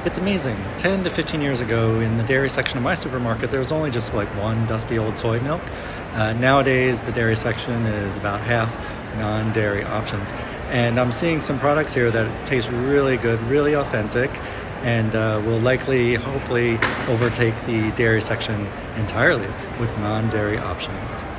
It's amazing. 10 to 15 years ago in the dairy section of my supermarket, there was only just like one dusty old soy milk. Nowadays, the dairy section is about half non-dairy options. And I'm seeing some products here that taste really good, really authentic, and will likely, hopefully, overtake the dairy section entirely with non-dairy options.